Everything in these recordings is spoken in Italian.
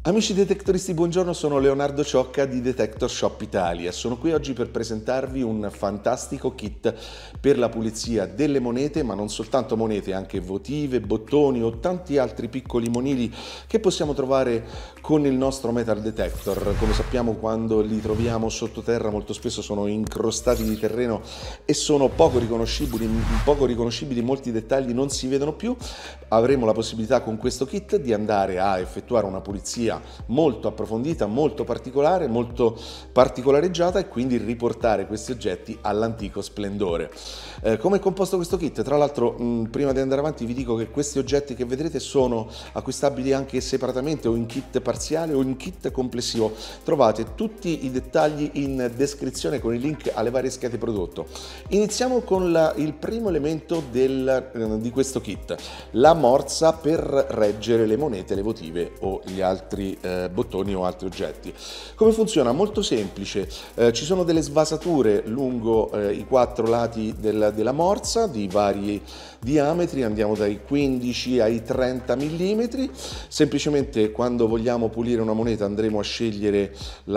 Amici detectoristi, buongiorno, sono Leonardo Ciocca di Detector Shop Italia. Sono qui oggi per presentarvi un fantastico kit per la pulizia delle monete, ma non soltanto monete, anche votive, bottoni o tanti altri piccoli monili che possiamo trovare con il nostro metal detector. Come sappiamo, quando li troviamo sottoterra molto spesso sono incrostati di terreno e sono poco riconoscibili, molti dettagli non si vedono più. Avremo la possibilità con questo kit di andare a effettuare una pulizia molto approfondita, molto particolare, molto particolareggiata, e quindi riportare questi oggetti all'antico splendore. Come è composto questo kit? Tra l'altro, prima di andare avanti vi dico che questi oggetti che vedrete sono acquistabili anche separatamente o in kit parziale o in kit complessivo. Trovate tutti i dettagli in descrizione con i link alle varie schede prodotto. Iniziamo con il primo elemento di questo kit, la morsa per reggere le monete, le votive o gli altri bottoni o altri oggetti. Come funziona? Molto semplice. Ci sono delle svasature lungo i quattro lati della morsa di vari diametri, andiamo dai 15 ai 30 mm. Semplicemente, quando vogliamo pulire una moneta, andremo a scegliere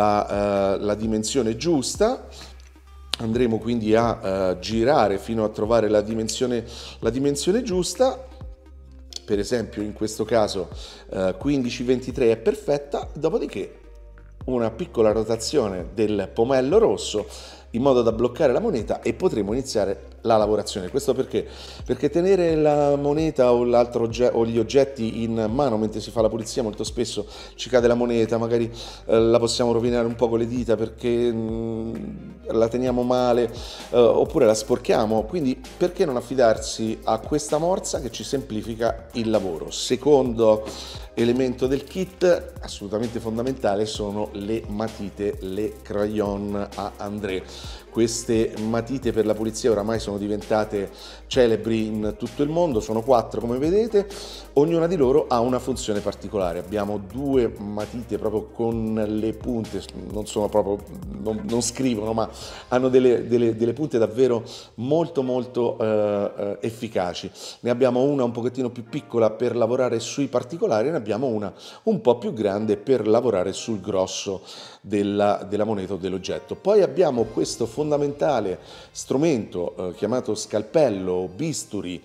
la dimensione giusta. Andremo quindi a girare fino a trovare la dimensione giusta. Per esempio, in questo caso 15-23 è perfetta, dopodiché una piccola rotazione del pomello rosso in modo da bloccare la moneta e potremo iniziare la lavorazione. Questo perché? Perché tenere la moneta o gli oggetti in mano mentre si fa la pulizia, molto spesso ci cade la moneta, magari la possiamo rovinare un po' con le dita perché la teniamo male, oppure la sporchiamo. Quindi perché non affidarsi a questa morsa che ci semplifica il lavoro? Secondo elemento del kit, assolutamente fondamentale, sono le matite, le crayon a André. Queste matite per la pulizia oramai sono diventate celebri in tutto il mondo, sono 4 come vedete, ognuna di loro ha una funzione particolare. Abbiamo 2 matite proprio con le punte, non scrivono, ma hanno delle punte davvero molto efficaci. Ne abbiamo una un pochettino più piccola per lavorare sui particolari, e ne abbiamo una un po' più grande per lavorare sul grosso della moneta o dell'oggetto. Poi abbiamo questo fondamentale strumento chiamato scalpello o bisturi,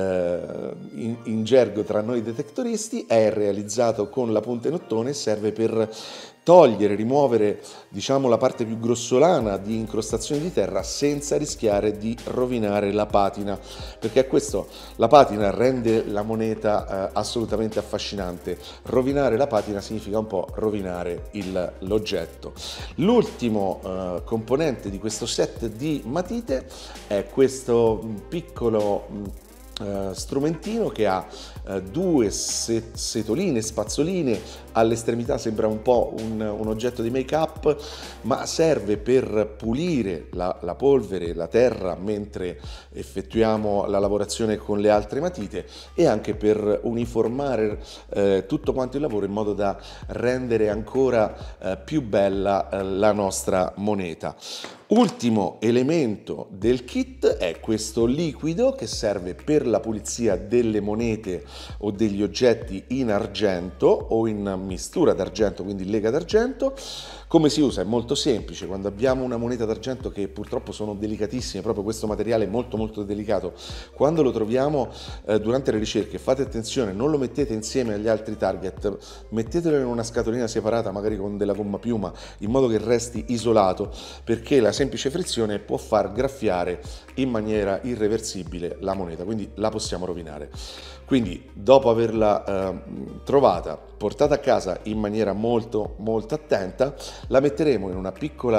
in gergo tra noi detectoristi. È realizzato con la punta in ottone, serve per rimuovere, diciamo, la parte più grossolana di incrostazione di terra senza rischiare di rovinare la patina, perché questo, la patina rende la moneta assolutamente affascinante. Rovinare la patina significa un po' rovinare l'oggetto. L'ultimo componente di questo set di matite è questo piccolo strumentino che ha 2 setoline, spazzoline all'estremità. Sembra un po' un oggetto di make up, ma serve per pulire la polvere, la terra mentre effettuiamo la lavorazione con le altre matite, e anche per uniformare tutto quanto il lavoro in modo da rendere ancora più bella la nostra moneta. Ultimo elemento del kit è questo liquido che serve per la pulizia delle monete o degli oggetti in argento o in mistura d'argento, quindi lega d'argento. Come si usa? È molto semplice. Quando abbiamo una moneta d'argento, che purtroppo sono delicatissime, proprio questo materiale è molto delicato, quando lo troviamo durante le ricerche, fate attenzione, non lo mettete insieme agli altri target, mettetelo in una scatolina separata, magari con della gomma piuma, in modo che resti isolato, perché la semplice frizione può far graffiare in maniera irreversibile la moneta, quindi la possiamo rovinare. Quindi, dopo averla trovata, portata a casa in maniera molto attenta, la metteremo in una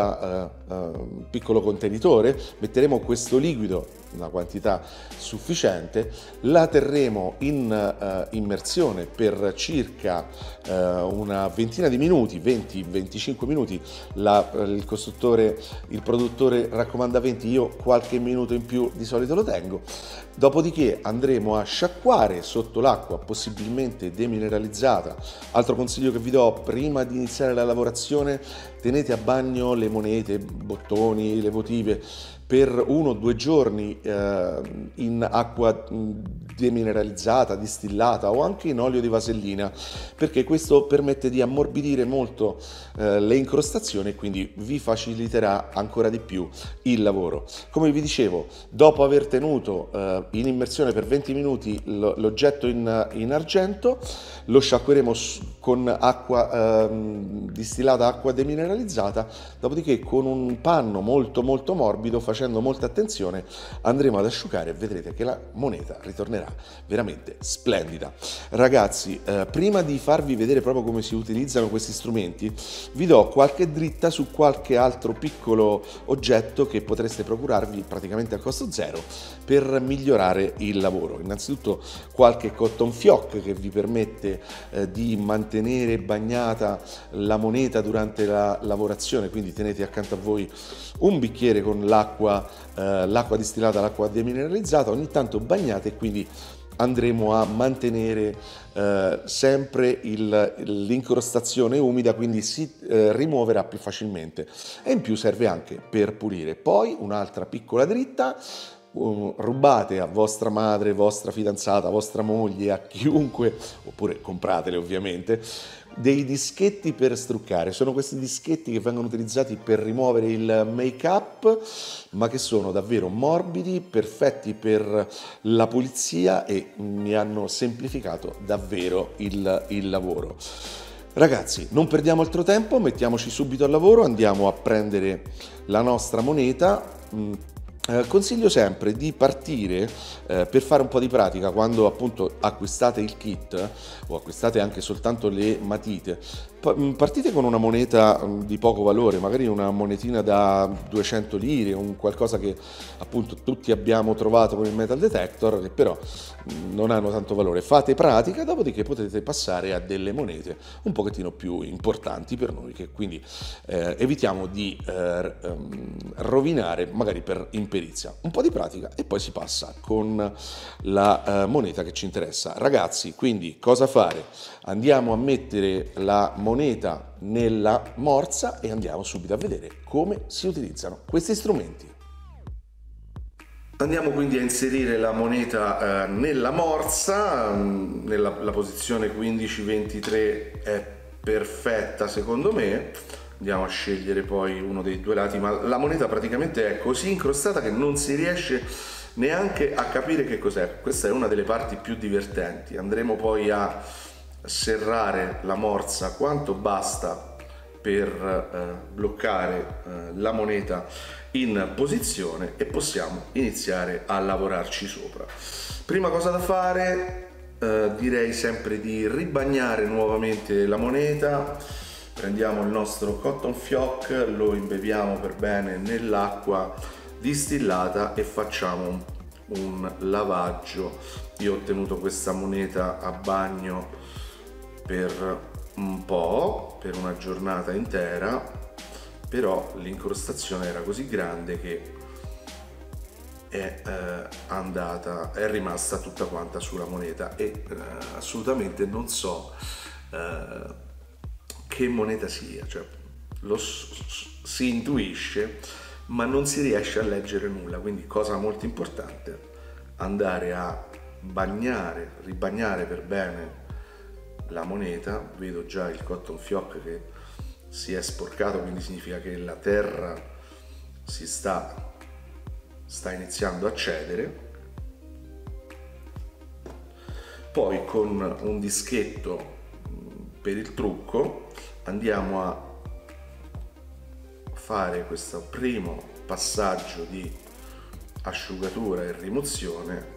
piccolo contenitore, metteremo questo liquido, una quantità sufficiente, la terremo in immersione per circa una ventina di minuti, 20-25 minuti. Il produttore raccomanda 20, io qualche minuto in più di solito lo tengo. Dopodiché andremo a sciacquare sotto l'acqua, possibilmente demineralizzata. Altro consiglio che vi do: prima di iniziare la lavorazione tenete a bagno le monete, bottoni, le votive, per 1 o 2 giorni in acqua demineralizzata, distillata o anche in olio di vasellina, perché questo permette di ammorbidire molto le incrostazioni e quindi vi faciliterà ancora di più il lavoro. Come vi dicevo, dopo aver tenuto in immersione per 20 minuti l'oggetto in argento, lo sciacqueremo con acqua distillata, acqua demineralizzata, dopodiché con un panno molto molto morbido, facendo molta attenzione, andremo ad asciugare e vedrete che la moneta ritornerà veramente splendida. Ragazzi, prima di farvi vedere proprio come si utilizzano questi strumenti, vi do qualche dritta su qualche altro piccolo oggetto che potreste procurarvi praticamente a costo zero per migliorare il lavoro. Innanzitutto qualche cotton fioc che vi permette di mantenere bagnata la moneta durante la lavorazione, quindi tenete accanto a voi un bicchiere con l'acqua distillata, l'acqua demineralizzata, ogni tanto bagnate, e quindi andremo a mantenere sempre l'incrostazione umida, quindi si rimuoverà più facilmente, e in più serve anche per pulire. Poi un'altra piccola dritta: rubate a vostra madre, vostra fidanzata, vostra moglie, a chiunque, oppure compratele ovviamente, dei dischetti per struccare. Sono questi dischetti che vengono utilizzati per rimuovere il make-up, ma che sono davvero morbidi, perfetti per la pulizia e mi hanno semplificato davvero il lavoro. Ragazzi, non perdiamo altro tempo, mettiamoci subito al lavoro, andiamo a prendere la nostra moneta. Consiglio sempre di partire per fare un po' di pratica quando appunto acquistate il kit o acquistate anche soltanto le matite. Partite con una moneta di poco valore, magari una monetina da 200 lire, un qualcosa che appunto tutti abbiamo trovato con il metal detector, che però non hanno tanto valore. Fate pratica, dopodiché potete passare a delle monete un pochettino più importanti per noi, che quindi evitiamo di rovinare magari per imperizia. Un po' di pratica e poi si passa con la moneta che ci interessa. Ragazzi, quindi cosa fare? Andiamo a mettere la moneta nella morsa e andiamo subito a vedere come si utilizzano questi strumenti. Andiamo quindi a inserire la moneta nella morsa, la posizione 15-23 è perfetta secondo me. Andiamo a scegliere poi uno dei due lati, ma la moneta praticamente è così incrostata che non si riesce neanche a capire che cos'è. Questa è una delle parti più divertenti. Andremo poi a serrare la morsa quanto basta per bloccare la moneta in posizione e possiamo iniziare a lavorarci sopra. Prima cosa da fare, direi sempre di ribagnare nuovamente la moneta. Prendiamo il nostro cotton fioc, lo imbeviamo per bene nell'acqua distillata e facciamo un lavaggio. Io ho tenuto questa moneta a bagno per un po', per una giornata intera, però l'incrostazione era così grande che è rimasta tutta quanta sulla moneta e assolutamente non so che moneta sia, cioè si intuisce ma non si riesce a leggere nulla, quindi cosa molto importante, andare a bagnare, ribagnare per bene la moneta. Vedo già il cotton fioc che si è sporcato, quindi significa che la terra si sta iniziando a cedere. Poi con un dischetto per il trucco andiamo a fare questo primo passaggio di asciugatura e rimozione.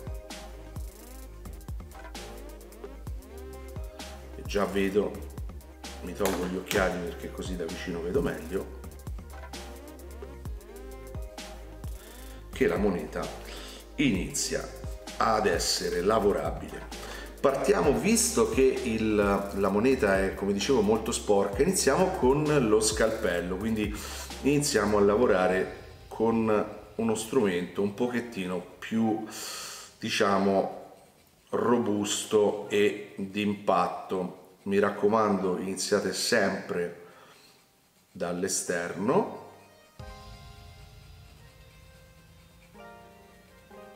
E già vedo, mi tolgo gli occhiali perché così da vicino vedo meglio, che la moneta inizia ad essere lavorabile. Partiamo, visto che la moneta è, come dicevo, molto sporca, iniziamo con lo scalpello, quindi iniziamo a lavorare con uno strumento un pochettino più, diciamo, robusto e d'impatto. Mi raccomando, iniziate sempre dall'esterno.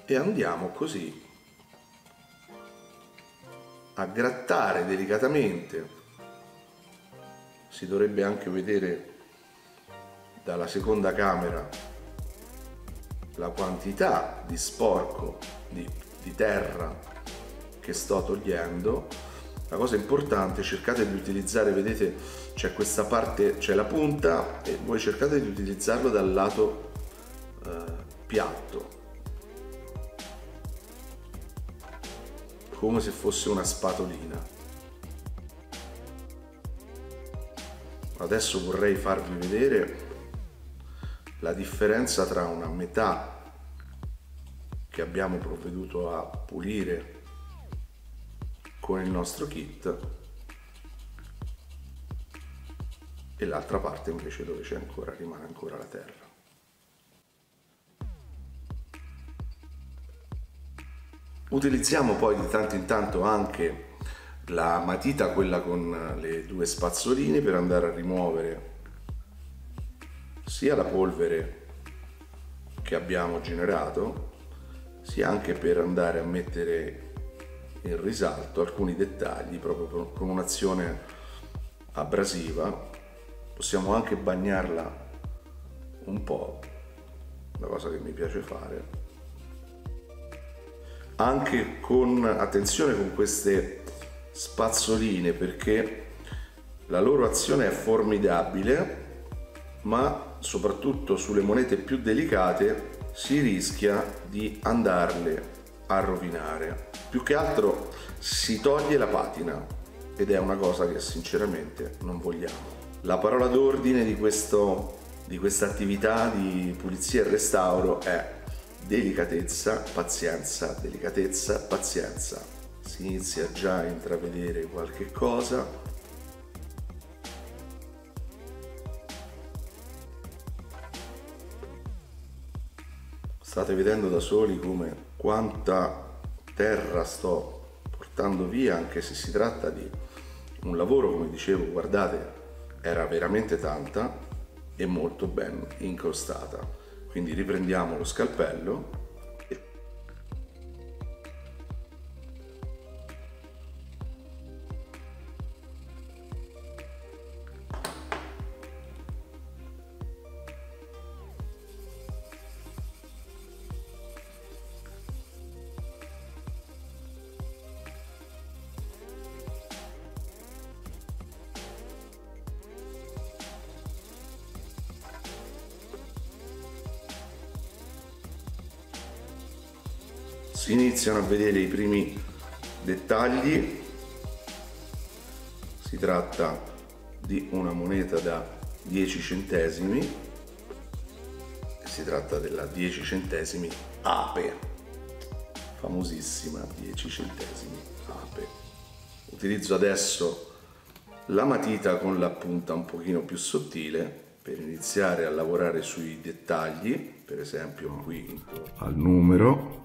e andiamo così a grattare delicatamente. Si dovrebbe anche vedere dalla seconda camera la quantità di sporco, di terra che sto togliendo. La cosa importante, cercate di utilizzare, vedete, c'è questa parte, c'è la punta, e voi cercate di utilizzarlo dal lato piatto, come se fosse una spatolina. Adesso vorrei farvi vedere la differenza tra una metà che abbiamo provveduto a pulire con il nostro kit e l'altra parte invece dove c'è ancora, rimane ancora la terra. Utilizziamo poi di tanto in tanto anche la matita, quella con le due spazzoline, per andare a rimuovere sia la polvere che abbiamo generato, sia anche per andare a mettere in risalto alcuni dettagli proprio con un'azione abrasiva. Possiamo anche bagnarla un po', una cosa che mi piace fare. Anche con attenzione con queste spazzoline, perché la loro azione è formidabile, ma soprattutto sulle monete più delicate si rischia di andarle a rovinare. Più che altro si toglie la patina ed è una cosa che sinceramente non vogliamo. La parola d'ordine di questa attività di pulizia e restauro è delicatezza, pazienza, delicatezza, pazienza. Si inizia già a intravedere qualche cosa. State vedendo da soli come quanta terra sto portando via, anche se si tratta di un lavoro, come dicevo, guardate, era veramente tanta e molto ben incrostata. Quindi riprendiamo lo scalpello si iniziano a vedere i primi dettagli. Si tratta di una moneta da 10 centesimi, si tratta della 10 centesimi Ape, famosissima 10 centesimi Ape. Utilizzo adesso la matita con la punta un pochino più sottile per iniziare a lavorare sui dettagli, per esempio qui al numero.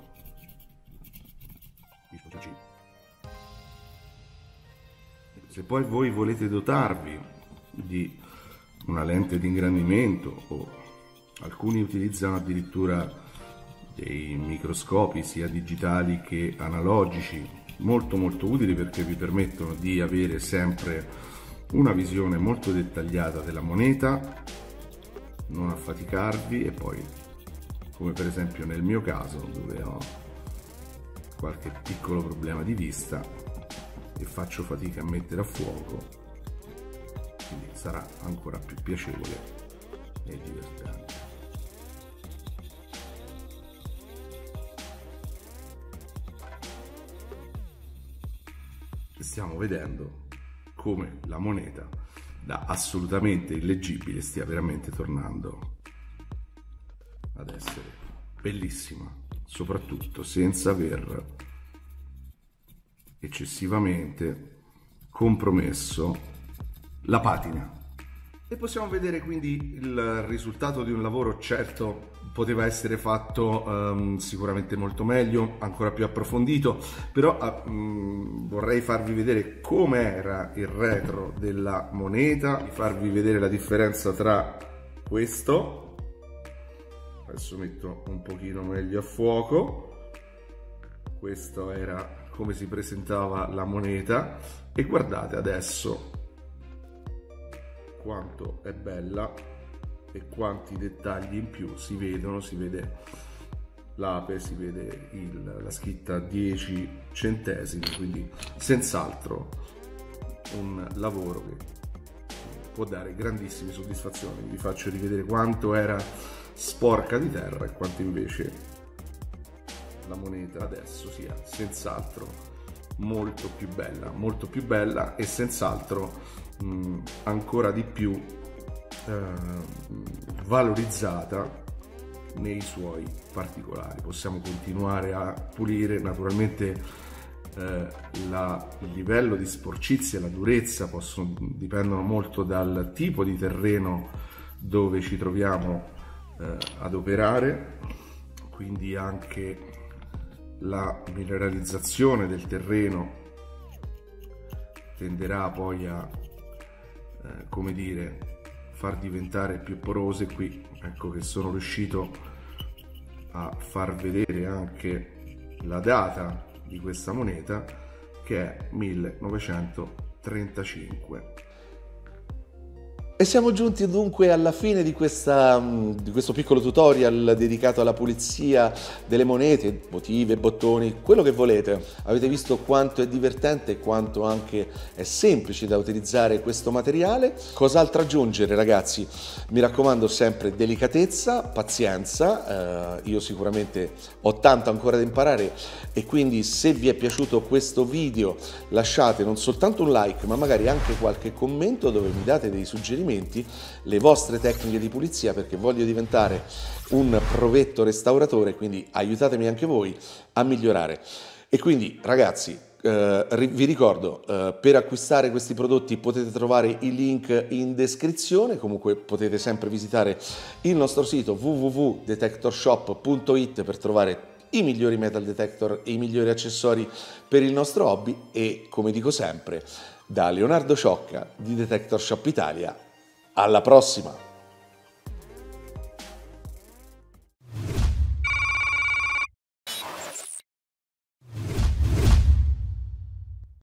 Se poi voi volete dotarvi di una lente di ingrandimento, o alcuni utilizzano addirittura dei microscopi sia digitali che analogici, molto utili, perché vi permettono di avere sempre una visione molto dettagliata della moneta, non affaticarvi, e poi, come per esempio nel mio caso, dove ho qualche piccolo problema di vista e faccio fatica a mettere a fuoco, quindi sarà ancora più piacevole e divertente. Stiamo vedendo come la moneta, da assolutamente illeggibile, stia veramente tornando ad essere bellissima, soprattutto senza aver eccessivamente compromesso la patina. E possiamo vedere quindi il risultato di un lavoro. Certo, poteva essere fatto sicuramente molto meglio, ancora più approfondito, però vorrei farvi vedere com'era il retro della moneta, farvi vedere la differenza tra questo, adesso metto un pochino meglio a fuoco, Questo era come si presentava la moneta e guardate adesso quanto è bella e quanti dettagli in più si vedono. Si vede l'ape, si vede la scritta 10 centesimi, quindi senz'altro un lavoro che può dare grandissime soddisfazioni. Vi faccio rivedere quanto era sporca di terra e quanto invece la moneta adesso sia senz'altro molto più bella e senz'altro ancora di più valorizzata nei suoi particolari. Possiamo continuare a pulire, naturalmente il livello di sporcizia e la durezza dipendono molto dal tipo di terreno dove ci troviamo ad operare, quindi anche la mineralizzazione del terreno tenderà poi a come dire, far diventare più porose. Qui ecco che sono riuscito a far vedere anche la data di questa moneta, che è 1935. E siamo giunti dunque alla fine di questo piccolo tutorial dedicato alla pulizia delle monete, votive, bottoni, quello che volete. Avete visto quanto è divertente e quanto anche è semplice da utilizzare questo materiale. Cos'altro aggiungere, ragazzi? Mi raccomando sempre delicatezza, pazienza, io sicuramente ho tanto ancora da imparare e quindi se vi è piaciuto questo video lasciate non soltanto un like ma magari anche qualche commento dove mi date dei suggerimenti, le vostre tecniche di pulizia, perché voglio diventare un provetto restauratore, quindi aiutatemi anche voi a migliorare. E quindi ragazzi vi ricordo, per acquistare questi prodotti potete trovare i link in descrizione, comunque potete sempre visitare il nostro sito www.detectorshop.it per trovare i migliori metal detector e i migliori accessori per il nostro hobby. E come dico sempre, da Leonardo Ciocca di Detector Shop Italia, alla prossima!